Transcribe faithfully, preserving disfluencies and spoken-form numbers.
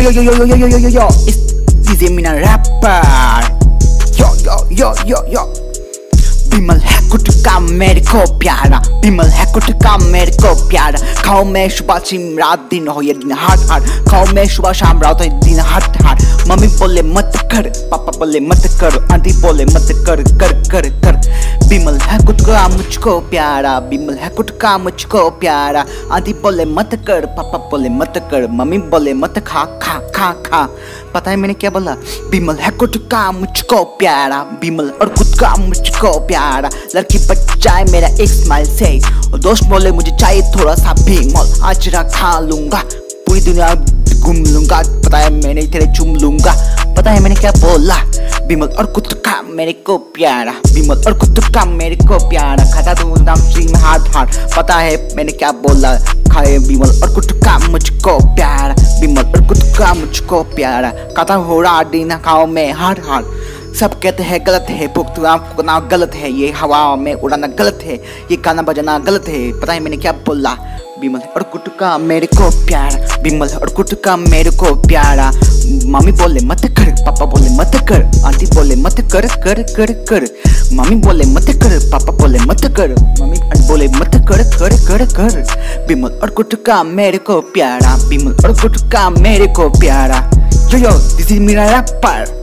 yo yo yo yo yo yo yo yo yo, it's D J Mrinal rapper. Yo yo yo yo yo. विमल है कुछ का मेरे को प्यारा, विमल है कुछ का मेरे को प्यारा। खाओ मैं सुबह शाम रात दिन हो ये दिन हाट हाट, खाओ मैं सुबह शाम रात हो ये दिन हाट हाट। मम्मी बोले मत कर, पापा बोले मत कर, आंटी बोले मत कर कर कर कर। विमल है कुछ का मुझको प्यारा, विमल है कुछ का मुझको प्यारा। आंटी बोले मत कर, पापा बोले मत कर, मम्मी बोले मत खा खा खा खा। पता है मैंने क्या बोला? विमल है कुछ का मुझको प्यारा, विमल और कुछ का मुझको प्यारा। लड़की बचाए मेरा एक स्माइल से, और दोस्त बोले मुझे चाहिए थोड़ा सा विमल। आज रा खा लूंगा, पूरी दुनिया घूम लूंगा, पता है मैंने तेरे चूम लूंगा। पता है मैंने क्या बोला? विमल और कुछ का मेरे को प्यारा, विमल और कुछ का मेरे को प्यारा। खाता तू नाम श्री में हाथ हाथ। पता है मैंने क्या बोला? खाए विमल और कुछ का मुझको प्यारा, विमल और कुछ का मुझको प्यारा। खाता हो रहा दिन खाओ मैं हाथ हाथ। सब कहते हैं गलत है, भुगतना गलत है, ये हवा में उड़ाना गलत है, ये गाना बजाना गलत है। पता है मैंने क्या बोला? विमल और कुछ का मेरे को प्यारा, विमल और कुछ का मेरे को प्यारा। मम्मी बोले मत कर, पापा बोले मत कर, आंटी बोले मत कर कर कर कर। मम्मी बोले मत कर, पापा बोले मत कर, मम्मी बोले मत कर कर कर कर। विमल और कुछ का मेरे को प्यारा, विमल और कुछ का मेरे को प्यारा। यो यो, दिस इज मेरा रैपर।